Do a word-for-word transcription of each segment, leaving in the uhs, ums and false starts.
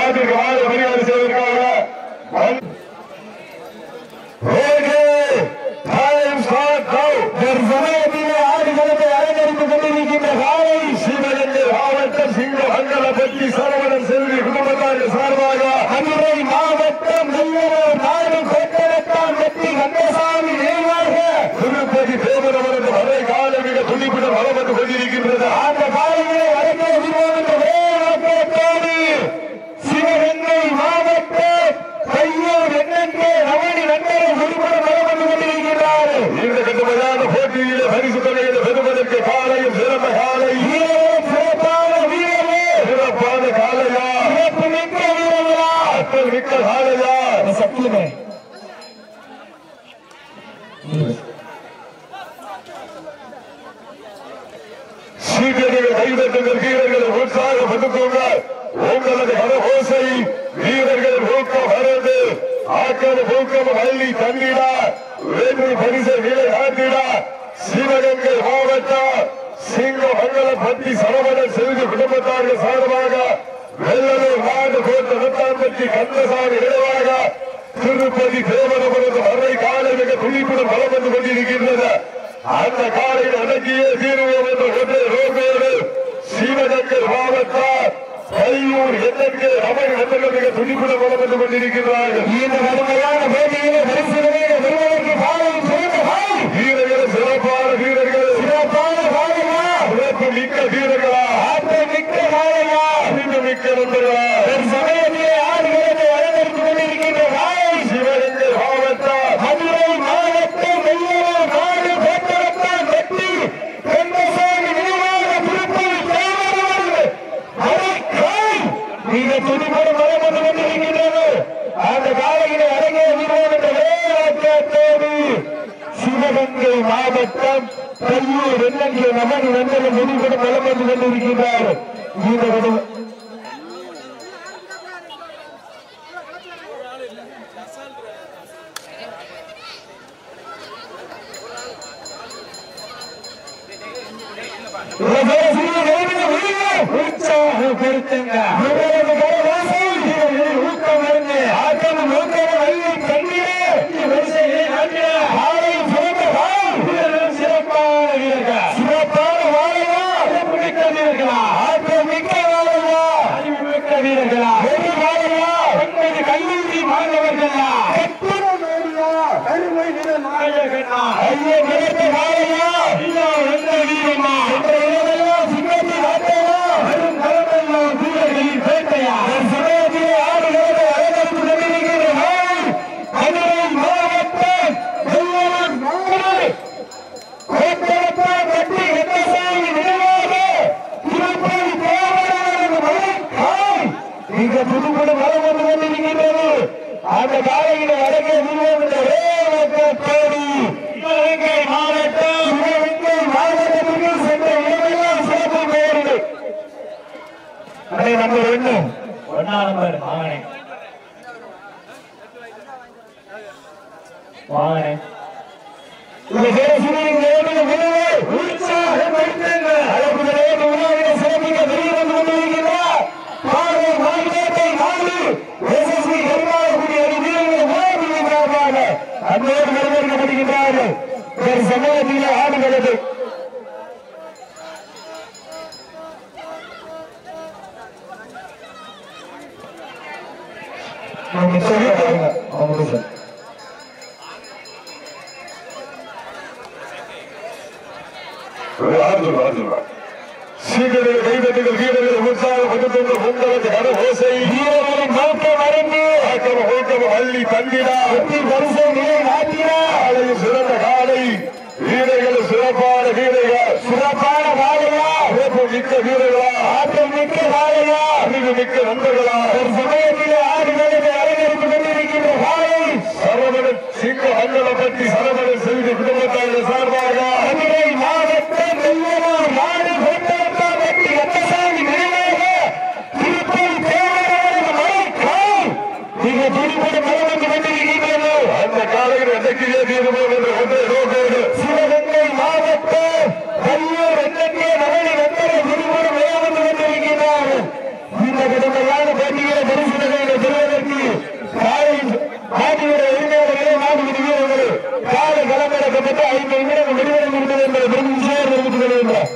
மாட்டிற்கு மாடு மரியாதை செய்வதற்காக மாவட்டம் சிங்கமங்கலப்பட்டி சரவணன் செல்வி குடும்பத்தார் சார்பாக மதுரை மாவட்டம் நாடு கொட்டரத்தான் வெற்றி கந்தசாமி நினைவாக திருப்பதி தேவரவரது மலை காலை மிக துணிப்புடன் வளம் வந்து கொண்டிருக்கின்றது. அந்த காலையை அரங்கே சிவகங்கை மாவட்டம் கையூர் எண்ணெங்கே ரமணி நண்பரை குறிப்பிட வளம் வந்து கொண்டிருக்கிறார். இந்த கடுமையான போட்டியிலே பரிசு தொகையில் பெறுவதற்கு காலையும் சிறந்த காலை சிறப்பான வீரரே சிறப்பான காலையா சிறப்பு மிக்க வீரர்களா அத்தல் மிக்க காலையா சத்தியமே சீக்கிரங்கள் கைதட்டுங்கள் வீரர்கள் உற்சாகப்படுத்துங்கள். உங்களது கரகோசை வீரர்கள் ஊக்கம் வரது ஆக்கல் ஊக்கம் அள்ளி தந்திட வெற்றி பரிசை விலை காட்டிட சிவகங்கை மாவட்டம் சிங்கமங்கலப்பட்டி சரவணன் செல்வி குடும்பத்தார்கள் சார்பாக வெள்ளலூர் நாடு கோட்ட நத்தாம்பட்டி கந்தசாமி நினைவாக திருப்பதி தேவரவரது மறை காலை மிக துணிப்புடன் பலம் வந்து கொண்டிருக்கின்றது. அந்த காலையில் அடங்கிய தீர்வோம் என்ற ஒன்றை ரோகோடு சிவகங்கை மாவட்டம் கையூர் எண்ணெங்கே ரமணி நண்பர்கள் மிக துணிப்புடன் பலம் வந்து கொண்டிருக்கிறார்கள். இந்த கடுமையான போட்டியிலே பரிசுகளை பெறுவதற்கு காலையில் சிறந்த காலை வீரர்கள் சிறப்பான வீரர்கள் சிறப்பான காலையா சிறப்பு மிக்க வீரர்களா ஆற்றல் மிக்க காலையா அறிவு மிக்க நண்பர்களா சமயத்திலே ஆடுகளை அலங்கரித்துக் கொண்டிருக்கின்ற காலை சிவகங்கை மாவட்டம் மதுரை மாவட்டம் வெள்ளலூர் நாடு கோட்டரத்தான் வெற்றி கந்தசாமி நினைவாக திருப்பதி தேவரவரது மறைக்காய் மிக துணிபோடு மரம் வந்து கொண்டிருக்கின்றது. அந்த காலையிலே அடங்கிய வீரர் என்ற வேளாக்கத்தோடு சிவகங்கை மாவட்டம் கையூர் எண்ணெங்கே ரமணி நண்பர்கள் துணிபோடு மரம் வந்து கொண்டிருக்கின்றார். இந்த உற்சாகப்படுத்துங்க ஊக்கம் வருங்க ஆக்கம் ஊக்கம் அள்ளி கண்ணீரே சிறப்பான வீரர்கள் சிறப்பான வாழையா சிறப்பு மிக்க வீரர்களா ஆக்கம் மிக்க வாழையா அறிவு மிக்க வீரர்களா ஒரு வாழையா ஒன்பது கல்லூரி மாணவர்களா கருமை நிற நாயகனா ஐய நிறத்த வாழையா இல்ல எந்த வீரமா என்ற வீரர்களா சிங்கத்தி ராட்டையா வரும் கலமெல்லாம் வீரர்களின் பேட்டையா சமயத்திலே ஆடுகளை அலங்கரித்துக் கொண்டிருக்கிற மதுரை மாவட்டம் வெள்ளலூர் நாடு கோட்டரத்தான் வெற்றி கந்தசாமி நினைவாக திருப்பதி தேவரவரது மறைக்காய் மிக புதுப்படும் வளம் வந்து கொண்டிருக்கின்றது. அந்த காலையிலே அடங்கிய வீரர் என்ற வேளாக்கத்தோடு சிவகங்கை மாவட்டம் சிவகங்கை மாவட்டத்திற்கு சென்ற இடமெல்லாம் சிறப்பு பெயரிடு நம்பர் ஒன்று ஒன்னா நம்பர் வாங்கனே வாங்கனே இந்த தேசிய உற்சாகப்படுத்துங்க அழகுகளே உணவினை சிறப்பிக்க வெளியே வந்து கொண்டிருக்கிறார். பாடல் மாநிலத்தை நாடு எஸ்எஸ்பி கருமாறக்கூடிய வீரர்கள் உணவுக்காக அன்போடு வரவேற்கப்படுகின்றார்கள். ஒரு சமூகத்திலே ஆடுகிறது சீக்கிரம் கைதட்டுகள் வீரர்கள் உற்சாகப்படுத்துங்கள். உங்களுக்கு கரகோசை வீரர்களின் நோக்கம் அறிந்து ஆக்கம் ஊக்கம் அள்ளி தந்திடா வெற்றி பரிசை நிலை நாட்டினா காலையில் சிறந்த காலை வீரர்கள் சிறப்பான வீரர்கள் சிறப்பான காலையா சிறப்பு மிக்க வீரர்களா ஆற்றல் மிக்க காலையா அறிவு மிக்க நண்பர்களா ஒரு சமயத்திலே ஆடுகளை அலங்கரித்துக் கொண்டிருக்கின்ற காலை சரவணன் சிங்கமங்கலப்பட்டி சரவணன் செல்வி குடும்பத்தார்கள் சார்பாக மதுரை மாவட்டம் வெள்ளலூர் நாடு கோட்டரத்தான் வெற்றி கந்தசாமி நினைவாக திருப்பதி தேவரவரது மறைக்காய் மிக துணிபோடு மரம் வந்து கொண்டிருக்கின்றது. அந்த காலையில் எதற்கிலே தீர்வோம் என்ற ஒன்றை ரோகோடு சிவகங்கை மாவட்டம் கையூர் எண்ணெங்கே ரமணி நண்பர்கள் துணிபோடு மரம் வந்து கொண்டிருக்கிறார்கள். இந்த கடுமையான போட்டிகளை பரிசுகளை பெறுவதற்கு காலை மாநில உரிமையாளர்களே மாநில வீரர்களே காலை களமிறக்கப்பட்டு ஐந்து நிமிடம் விடுதலை இருந்தது என்பதை பெரும் விஷயம் தெரிவித்துக் கொள்கின்றனர்.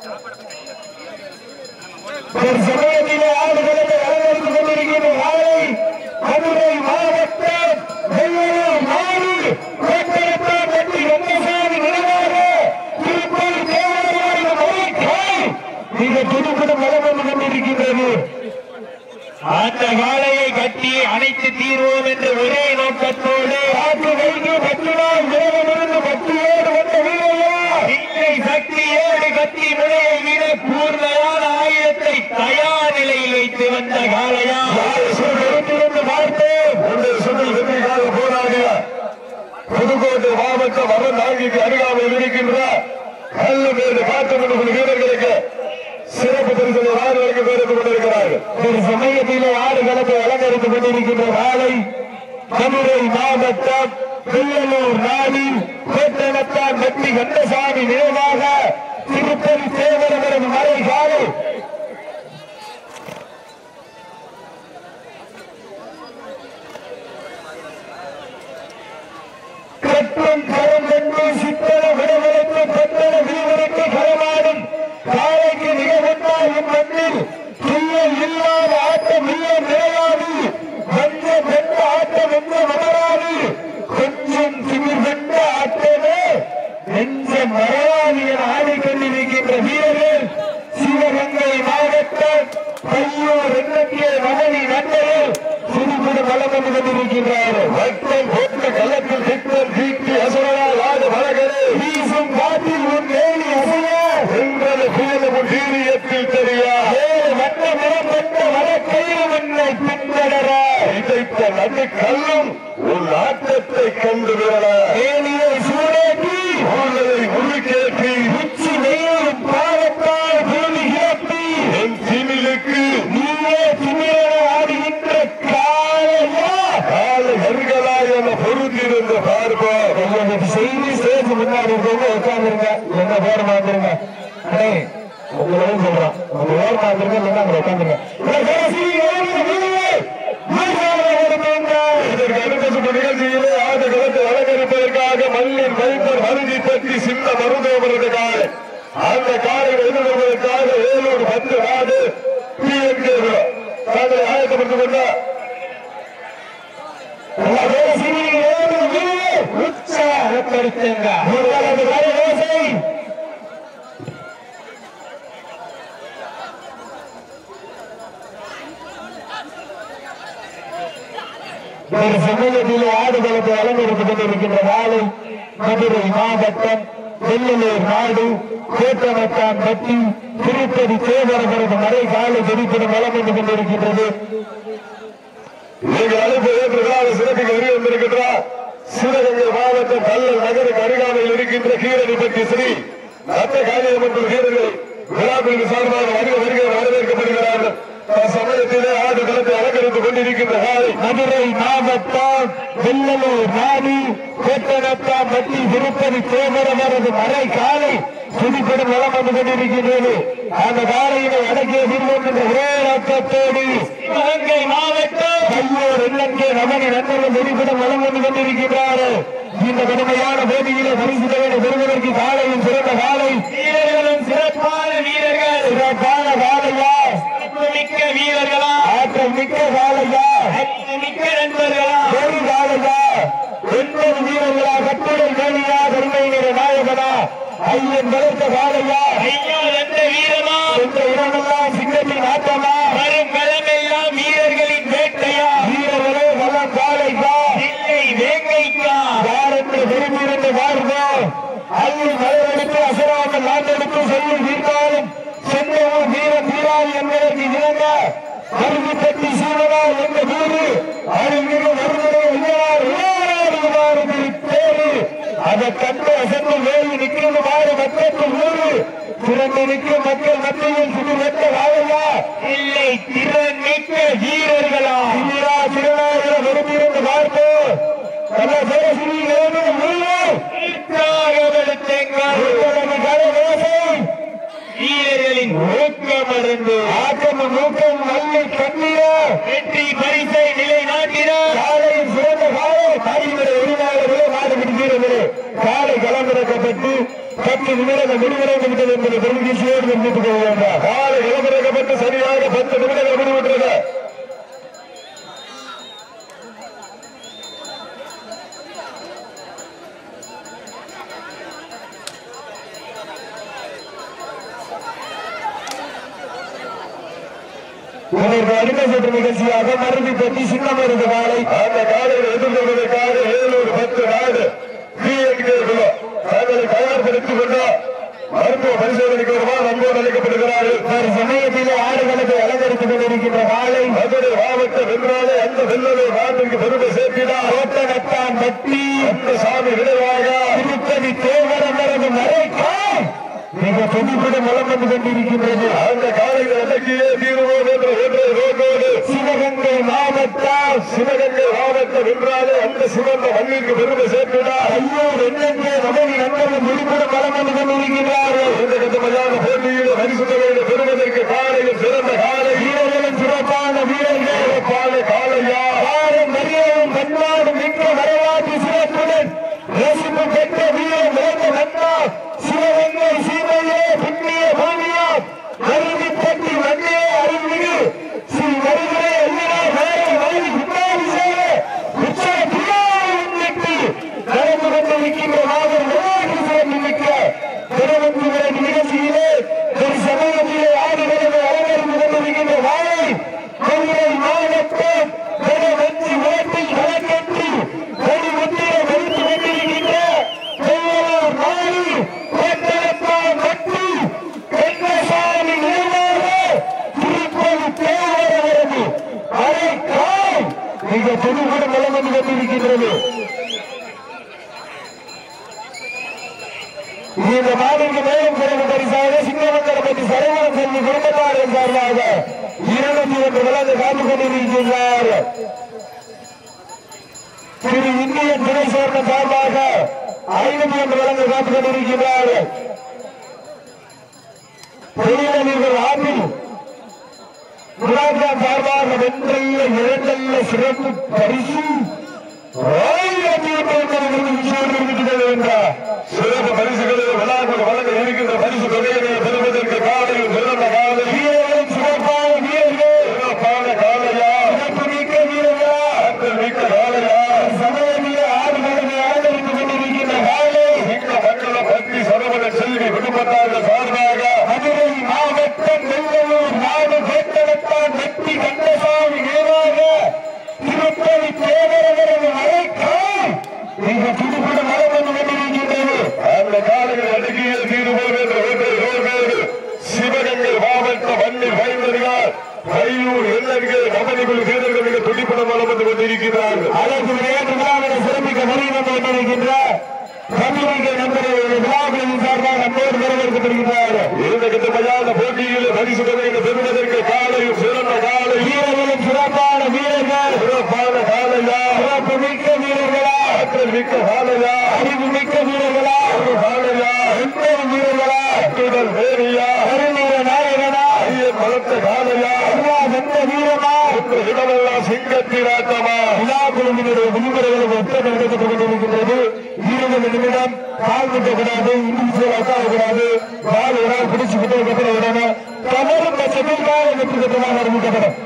ஒரு சமயத்திலே ஆடுகளத்தை அலங்கரித்துக் கொண்டிருக்கின்ற காலை மதுரை மாவட்டம் வெள்ளலூர் நாடு கோட்டையத்தான் வெற்றி ரங்கசாமி நினைவாக திருப்பதி தேவராய மலைக்காய் மிக துடுப்புடன் வலம் வந்து கொண்டிருக்கின்றது. அந்த காலையை கட்டி அனைத்து தீர்வோம் என்ற ஒரே நோக்கத்தோடு ஆற்று வைத்து பத்து நாள் விரதமிருந்து பக்தியோடு வந்த வீரையா இல்லை சக்தியோடு கத்தி முனையை விட கூர்மையான ஆயுதத்தை தயார் நிலையில் வைத்து வந்த காலையா பார்த்தேன் போராடிய புதுக்கோட்டை மாவட்டம் வரநாயகிக்கு அருகாமையில் இருக்கின்ற கல்லுமேடு காட்டுமன்ற வீரர்களுக்கு சிறப்பு பரிசனை ஆறு வரைக்கும் பெற்றுக் கொண்டிருக்கிறார்கள். ஒரு சமயத்திலே ஆறு களத்தை அலங்கரித்துக் கொண்டிருக்கின்ற காலை மதுரை மாவட்டம் வெள்ளலூர் நாடு கோட்டனத்தான் வெற்றி கந்தசாமி நினைவாக திருப்பதி தேவரவரது மறை காலை கட்டும் கரம் கண்டு சித்தன விடவெடுத்து பட்டண வீரருக்கு களமாடும் காலைக்கு மிக ஒன்றாகும் மண்ணில் துள்ளல் இல்லாத ஆட்டம் இல்ல நிறையாது வந்த வென்ற ஆட்டம் என்று மலராது கொஞ்சம் திமிர் வென்ற ஆட்டமே நெஞ்சம் மறையாது என ஆடிக்கொண்டிருக்கின்ற வீரர்கள் சிவகங்கை மாவட்டம் பையூர் எண்ணத்திய மகனி நண்பர்கள் சிறுபுடு வளம் வந்து கொண்டிருக்கின்றார்கள். வட்டம் போட்டு களத்தில் சித்தம் தீட்டி அசுரனால் ஆடு மலகளே வீசும் காட்டில் உன் நேரி அசைய எங்களது புயலும் தீரியத்தில் தெரியா ஏழு வட்ட நிறம் பெற்ற வழக்கையில் உன்னை பின்தொடர இதைத்த நடு கல்லும் உன் ஆட்டத்தை கண்டு விரல ஏனியை சூடேற்றி ஊழலை முழுக்கேற்றி உச்சி வெயிலும் பாவத்தால் பூமி கிளப்பி என் திமிழுக்கு நீயே திமிழ ஆடுகின்ற காலையா காலை வருகளா என பொருந்திருந்த பார்ப்போம் செய்தி சேர்த்து முன்னாடி இருக்கவங்க உட்காந்துருங்க என்ன பேர் மாத்திருங்க உங்களையும் சொல்றோம் உங்க பேர் மாத்திருங்க இல்லைன்னா அங்க உட்காந்துருங்க. இதற்கு அடுத்த சுற்று நிகழ்ச்சியிலே ஆடு களத்தை அலங்கரிப்பதற்காக மல்லின் வைப்பர் மருதி பற்றி சின்ன மருதவரது காலை அந்த காலையை எதிர்கொள்வதற்காக ஏழூர் பத்து நாடு தாங்களை ஆயத்தப்படுத்திக் கொண்டார். உற்சாகப்படுத்துங்க ஒரு சமூகத்தில் ஆடுகளத்தை அலங்கரித்துக் கொண்டிருக்கின்ற காலை மதுரை மாவட்டம் வெள்ளலூர் நாடு கோட்டமத்தான் பட்டி திருப்பதி தேவரவரது மறை காலை தெரிப்பது வளம் வந்து கொண்டிருக்கின்றது. நீங்கள் அழைப்பு ஏற்றுகிறார் சிறப்பிக்க வருகை வந்திருக்கின்றார். சிவகங்கை மாவட்டம் கல்லல் நகருக்கு அருகாமையில் இருக்கின்ற கீரடிப்பட்டி ஸ்ரீ நத்த காளியம்மன் வீரர்கள் விழாக்களுக்கு சார்பாக வருகை வருகை வரவேற்கப்படுகிறார்கள். சமயத்திலே ஆடு களத்தை அலங்கரித்துக் கொண்டிருக்கின்ற காலை மதுரை மாவட்டம் வெள்ளலூர் நாடு கோட்டனத்தான் பட்டி திருப்பதி தேவரவரது மறை காலை துடிப்படும் வளம் வந்து கொண்டிருக்கின்றது. அந்த காலையினை அடக்கிய தீர்வோம் என்ற ஒரே நோக்கத்தோடு சிவகங்கை மாவட்டம் பையூர் எண்ணத்திய ரமணி நண்பர்கள் துடிப்படும் வளம் வந்து கொண்டிருக்கின்றார்கள். இந்த கடுமையான போட்டியிலே பரிசு தொகையை பெறுவதற்கு காலையும் சிறந்த காலை வீரர்களும் சிறப்பான வீரர்கள் சிறப்பான காலையா மிக்க வீரர்களா ஆற்றல் மிக்க காலையா மிக்க நண்பர்களா ஒரு காலையா ஒன்பது வீரர்களா கட்டுரை வேலியா கருமை நிற நாயகனா ஐயன் வளர்த்த காலையா ஐயா எந்த வீரமா எந்த இடமெல்லாம் சிங்கத்தின் ஆட்டமா வரும் களமெல்லாம் வீரர்களின் வேட்டையா வீரர்களே வளம் காலைக்கா இல்லை வேங்கைக்கா யார் என்று விரும்பியிருந்து வாழ்வோம் ஐயன் மலரெடுத்து அசுராமல் நாட்டெடுத்து சொல்லி தீர்த்தாலும் சென்றவும் வீரம் வீராது என்பதற்கு இறங்க அருவி பற்றி சீவனா என்ற வீடு அருகிற வருவதை தேடி அதை கண்டு அசந்து வேலி நிற்கிறவாறு மக்களுக்கு ஊரு திறந்து நிற்கும் மக்கள் மத்தியில் சுடுவெட்ட வாழையா இல்லை திறன் மிக்க வீரர்களா வீரா திருநாள விரும்பியிருந்து பார்ப்போம் நல்ல சரசிரி வீரர்களின் ஊக்கம் அடைந்து ஆக்கம் ஊக்கம் நல்ல நிமிடங்கள் முடிவடைந்து விட்டது என்பதை பெருமகிழ்ச்சியோடு தெரிவித்துக் கொள்ள வேண்டும். காலை இழப்பிறக்கப்பட்டு சரியாக பத்து நிமிடங்கள் முடிவுற்றது. அடுத்த சுற்று நிகழ்ச்சியாக மருதி பற்றி சின்னம் இருந்த காலை அந்த காலையில் எதிர்கொள்வதற்காக ஏழூர் பத்து நாடு தங்களை தயார்படுத்திக் கொண்டு மருத்துவ பரிசோதனைக்கு வருவார் அன்போடு அழைக்கப்படுகிறார்கள். சமயத்தில் ஆடுகளுக்கு அலங்கரித்துக் கொண்டிருக்கின்ற காலை மதுரை மாவட்ட வென்றாலே அந்த வெள்ளலை நாட்டிற்கு பெருமை சேர்க்கிறார். ஓட்டகத்தான் பட்டி அந்த சாமி விளைவாக திருப்பதி தேவரமரது மறைக்காய் மிக துணிப்புடன் வளம் வந்து கொண்டிருக்கின்றது. அந்த காலையில் அடக்கியே தீர்வோம் என்ற ஒன்றை ரோட்டோடு சிவகங்கை மாவட்டம் சிவகங்கை மாவட்டம் என்றாலே அந்த சிவந்த மண்ணிற்கு பெருமை சேர்க்கிறார். ஐயோ என்னென்ன நமது நண்பர்கள் துணிப்புடன் வளம் வந்து கொண்டிருக்கிறார்கள். இந்த கட்டமையான போட்டியில் பரிசுத்தவையில் பெறுவதற்கு காலையில் சிறந்த காலை வீரர்களும் சிறப்பான வீரர்கள் சிறப்பான காலையா பாரம் மரியாதையும் பண்பாடு மிக்க வரலாற்று சிறப்புடன் ரசிப்பு பெற்ற வீரம் வேந்த நன்னா சிவகங்கை சீமையே புண்ணிய பூமியா அருவிப்பட்டி வண்டியே அருள்மிகு ஸ்ரீ வருகிறே எல்லினார் வேலை வயது குண்டாடி செய்ய உற்சவ பிள்ளையை முன்னிட்டு நடந்து கொண்டிருக்கின்ற மாதம் விளையாட்டு சிறப்பு மிக்க திருவந்துகிற நிகழ்ச்சியிலே ஒரு சமயத்திலே ஆடுகளை அலங்கரித்து கொண்டிருக்கின்ற வாழை மதுரை மாவட்டம் வஞ்சி ஓட்டி கணக்கெட்டி கொடி முத்திரை வைத்து கொண்டிருக்கின்ற மிக துணிவுடன் வளம் வந்து கொண்டிருக்கின்றது. இந்த நாளிற்கு மேலும் சிறப்பு பரிசாக சிங்கமங்கலப்பட்டி சரவணன் செல்வி குடும்பத்தாரின் சார்பாக இருநூத்தி ஒன்று விலங்கு காத்துக் கொண்டிருக்கின்றார். திரு இந்திய துணை சேர்ந்த சார்பாக ஐநூத்தி ஒன்று விலங்கு காத்துக் கொண்டிருக்கின்றார். தொழிலதிபர் ஆப்பிள் குலாப்ஜாம் சார்பாக வென்றல்ல இரண்டல்ல சிறப்பு பரிசு சிறப்பு பரிசுகளை விழாக்கள் வழங்க இருக்கின்ற பரிசு தொகையினை பெறுவதற்கு காலையில் சிறந்த காலை வீரர்களும் சிறப்பான வீரர்கள் சிறப்பான காலையா சிறப்பு மிக்க வீரர்களா ஆற்றல் மிக்க காலையா சமயமிய ஆடுகளை ஆதரித்து கொண்டிருக்கின்ற காலை மிக்க மக்களை பற்றி சரவண செல்வி குடும்பத்தார்கள் சார்பாக மதுரை மாவட்டம் வெள்ளலூர் நாடு கேட்டவத்தான் வெற்றி கந்தசாமி நேராக திருப்பதி தேவரவரது மறைக்காய் மிக துடிப்புட மரம் வந்து கொண்டிருக்கின்றது. அந்த காலையில் அடங்கிய தீர்வோடு சிவகங்கை மாவட்ட மண்ணில் பயந்தறியார் கையூர் எண்ணங்கள் கபடிகள் வீரர்கள் மிக துடிப்புட மரம் வந்து கொண்டிருக்கிறார்கள். அதற்கு விளையாட்டு சிறப்பிக்க வருகை வந்து கொண்டிருக்கின்ற கல்லூரிக்கு நண்பர்கள் விழாக்களின் சார்பாக அன்போடு வரவேற்கப்படுகிறார்கள். இந்த கட்டமையான போட்டியில் பரிசு தொகையை பெறுவதற்கு காலையில் சிறந்த காலை வீரர்களும் சிறப்பான வீரர்கள் சிறப்பான காலையா சிறப்பு மிக்க வீரர்களா ஆற்றல் மிக்க காலையா அறிவு மிக்க வீரர்களா ஒரு காலையா எண்பது வீரர்களா அத்துடன் வேறியா அருநீர நாயகனா ஐயன் வளர்த்த காலையா அல்லா வென்ற வீரமா என்ற இடமெல்லாம் சிங்கத்திராட்டமா விழா குழுவினுடைய விதிமுறைகளும் ஒத்தம் நடத்தப்பட்டுக் கொண்டிருக்கின்றது. இருபது நிமிடம் கால் விட்டக்கூடாது, இண்டிவிஜுவல் உட்காரக்கூடாது, கால் ஒரு நாள் பிடிச்சு விட்டு விடணும். தவறும் பட்சத்தில் கால வெற்றி கட்டமாக அறிவிக்கப்படும்.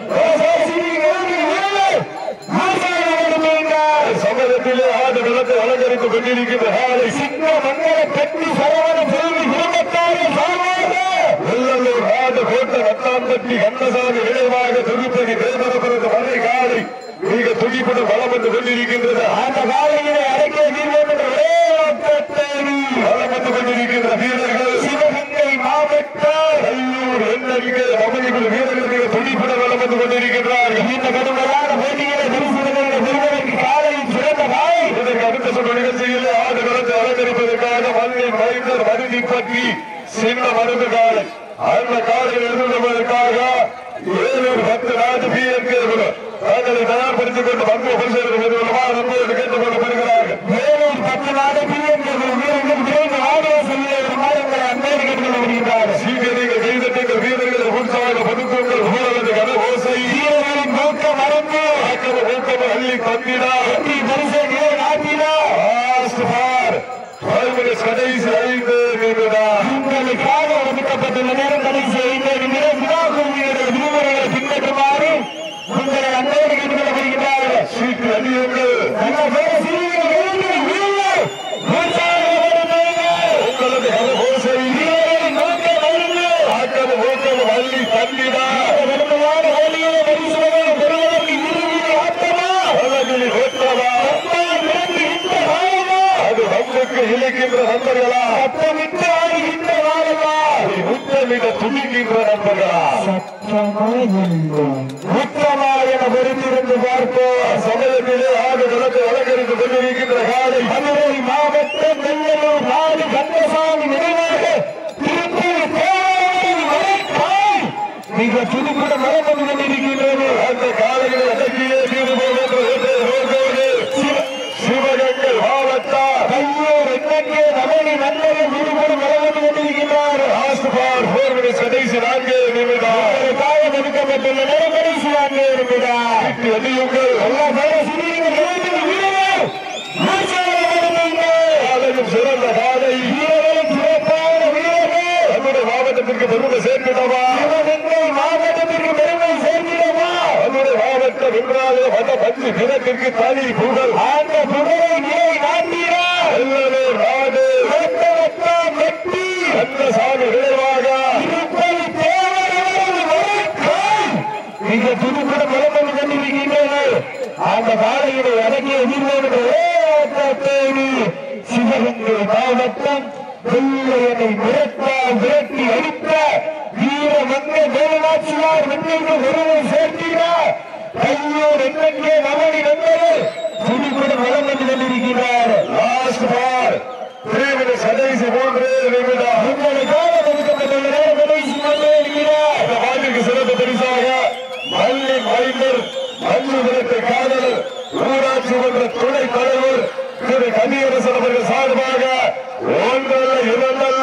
சமயத்திலே ஆடு நிலத்தை அலங்கரித்துக் கொண்டிருக்கின்ற காலை சிங்க மங்கள பெட்டி சரவண செல்வி குடும்பத்தாரின் சார்பாக வெள்ளலூர் ஆடு கோட்ட ரத்தாம்பட்டி கந்தசாமி விளைவாக திருப்பதி தேவரப்பரது மலை காலை மிக துடிப்புடன் வளம் வந்து கொண்டிருக்கின்றது. அந்த காலையிலே அடக்கிய வீரர்கள் என்ற ஒரே வளம் வந்து கொண்டிருக்கின்ற வீரர்கள் சிவகங்கை மாவட்டம் கையூர் எண்ணங்கள் கபடிகள் வீரர்கள் மிக துடிப்புடன் வளம் வந்து கொண்டிருக்கின்றார்கள். இந்த கடுமையான போட்டிகளை பெறுவதற்கு காலையில் சிறந்த காலை இதற்கு அடுத்த சொல்ல நிகழ்ச்சியில் ஆடு களத்தை அலங்கரிப்பதற்காக மண்ணின் மைந்தர் மருதி பற்றி சின்ன மருந்து காலை அந்த காலையில் எதிர்கொள்வதற்காக ஏழூர் பத்து நாடு பி என் கே தங்களை தயார்படுத்திக் கொண்டு மருத்துவ பரிசோதனை கேட்டுக் கொள்ளப்படுகிறார்கள். ஏழூர் பத்து நாடு பி என் கே வீரர்கள் விரைந்து ஆடிய செல்லுமாறு அன்போடு கேட்டுக் கொள்ளப்படுகிறார்கள். சீக்கிரங்கள் கைதட்டுங்கள் வீரர்கள் உற்சாக பதுக்குங்கள் ஊழலது கதை ஓசை வீரர்களின் நோக்கம் மறந்து ஆக்கம ஊக்கம அள்ளி தந்திடா வெற்றி பரிசை நாட்டினா கடைசி ஐந்து நிமிடம் கடைசி வாங்க இருக்கிறார் எதியுங்கள் எல்லா சிறிய சிறந்த காலை வீரர்களும் சிறப்பான வீரர்கள் நம்முடைய மாவட்டத்திற்கு பெருமை சேர்க்கிடவா மாவட்டத்திற்கு பெருமை சேர்க்கிறோமா நம்முடைய மாவட்ட வென்றாக வந்த பஞ்சு தினத்திற்கு தனி புகழ் அந்த புகழை நிலை நாட்டீரா எல்லாமே நாடு வெட்டி அந்த சாமி விளைவாக திருப்பதி தேவர்கள் மிக புதுப்பட மலமணி கண்டிருக்கின்றது அந்த காலையினை அடங்கிய எதிர்கொண்டு தேவி சிவகங்கை மாவட்டம் வெள்ளையனை மிரட்டா விரட்டி அடித்த வீர மங்க வேலுநாச்சியார் வெற்றிக்கு ஒருவரை சேர்க்கிறார் கையோர் எண்ணங்கே நவனி வந்தது புதுப்பட மலமணி கண்டிருக்கிறார் லாஸ்ட் பார் பிரிவினை கடைசி மூன்று நிமிடம் உங்களுக்காக ஒதுக்கப்பட்டுள்ள கடைசி மூன்றே நிமிடம் இந்த வாழ்க்கைக்கு சிறப்பு பரிசாக மல்லி மைந்தர் மஞ்சு விரட்டு காதலர் ஊராட்சி மன்ற துணைத் தலைவர் திரு கன்னியரசன் அவர்கள் சார்பாக ஒன்றல்ல இரண்டல்ல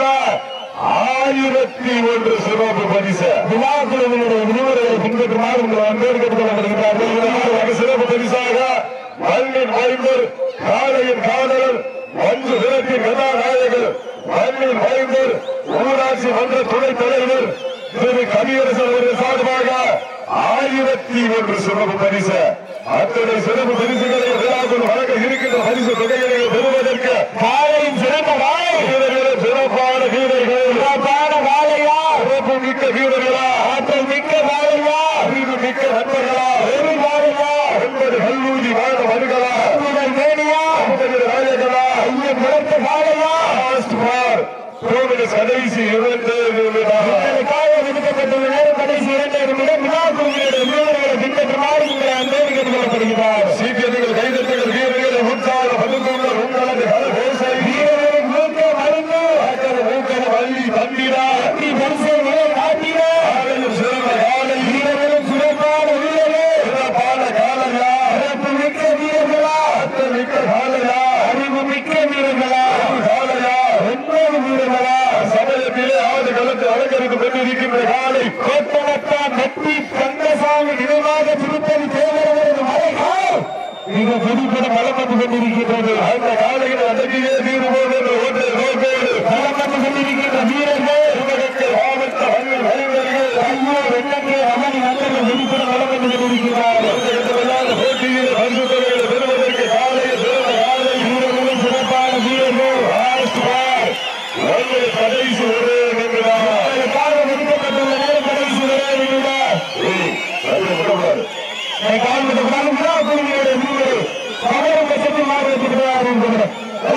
ஆயிரத்தி ஒன்று சிறப்பு பரிசு விழாக்குழுவினுடைய விதிமுறைகளை பின்பற்றுமாறு உங்கள் அன்போடு கேட்டுக்கொள்ளப்படுகிறார்கள். சிறப்பு பரிசாக மல்லி மைந்தர் காலையின் காதலர் மஞ்சு விரட்டின் கதாநாயகர் மல்லி மைந்தர் ஊராட்சி மன்ற துணைத் தலைவர் திரு கன்னியரசன் அவர்கள் சார்பாக ஆயிரத்தி ஒன்று சிறப்பு பரிசு அத்தனை சிறப்பு பரிசுகளை விழாக்குள் வழங்க இருக்கின்ற பரிசு தொகைகளை பெறுவதற்கு காலையின் சிறந்த வாழை வீரர்களும் சிறப்பான வீரர்கள் சிறப்பான வாழையா சிறப்பு மிக்க வீரர்களா ஆற்றல் மிக்க வாழையா அறிவு மிக்க நண்பர்களா ஒரு வாழையா ஒன்பது கல்லூரி வாழ வருகளா உங்கள் வேணியா ஒன்பது நாயகலா ஐயன் முழக்க வாழையா லாஸ்ட் பார் கடைசி இரண்டு நிமிடம் உங்களுக்காக ஒதுக்கப்பட்டுள்ள நேரம் கடைசி இரண்டு நிமிடம் விழாக்குழுவினுடைய விருதுகளை பின்பற்றுமாறு உங்களை அன்போடு கேட்டுக்கொள்ளப்படுகிறார். சீக்கியர்கள் கைதட்டுகள் வீரர்களை உற்சாக பதுக்குங்கள் உங்களது கலகோசை வீரர்களின் ஊக்கம் அருங்கு ஊக்கன வள்ளி தந்திரா வெற்றி பரிசை நிலை நாட்டினா காலையும் சிறந்த காலை வீரர்களும் சிறப்பான வீரர்கள் சிறப்பான காலையா சிறப்பு மிக்க வீரர்களா அத்த மிக்க காலையா அறிவு மிக்க வீரர்களா காலையா ஒன்பது வீரர்களா சமயத்திலே ஆடு களத்தை அலங்கரித்துக் கொண்டிருக்கின்ற காலை கோட்டவட்டா நெட்டி கந்தசாமி நினைவாக திருப்பதி தேவரவரது மலைகால் மிக புதுப்பட மலம் வந்து கொண்டிருக்கின்றது. அந்த காலையில் அடங்கியே தீர்வோம் என்ற ஒன்றை நோக்கோடு மலம் வந்து கொண்டிருக்கின்ற வீரர்கள் சிவகங்கை மாவட்ட வள்ளி வழிவர்கள் ஐயோ வெள்ளக்கே ரமணி நண்பர்கள் வெளிப்பட மலம் வந்து கொண்டிருக்கிறார்கள். போட்டியில் பரிசு தொகைகளை பெறுவதற்கு காலையில் சிறந்த காலை வீரர்களும் சிறப்பான வீரர்கள் லாஸ்ட் பார் ஒன்று கடைசி ஒரு நிமிடம் உங்களுக்காக ஒதுக்கப்பட்டுள்ள நேரம் கடைசி ஒரே நிமிடம். விடக்கூடாது கால்பட்ட விழா குழுவினுடைய வீரர்கள் கவனம் கசப்பி மாறுவதற்கு இருக்கிறார்.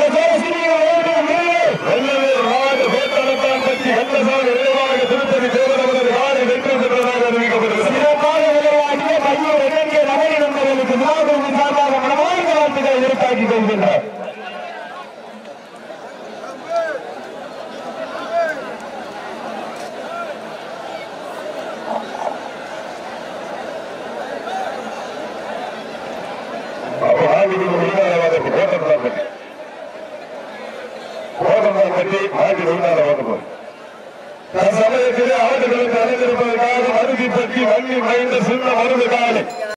வெள்ளவே நாடு வேட்டனத்தான் பற்றி கந்தசாமி விரைவாக திருப்பதி தேவரவரது காலை வெற்றி பெற்றதாக அறிவிக்கப்படுகிறது. சிறப்பாக விளையாடிய மையூர் இலங்கை ரமணி நண்பர்களுக்கு விழாக்குழுவின் சார்பாக மனமார்ந்த வாழ்த்துக்களை எதிர்பார்த்துக் கொள்கின்றார். சமயத்திலே ஆடுகளுக்கு அணிந்திருப்பதற்காக மருதி பற்றி வள்ளி மைந்த சின்ன மருது காலை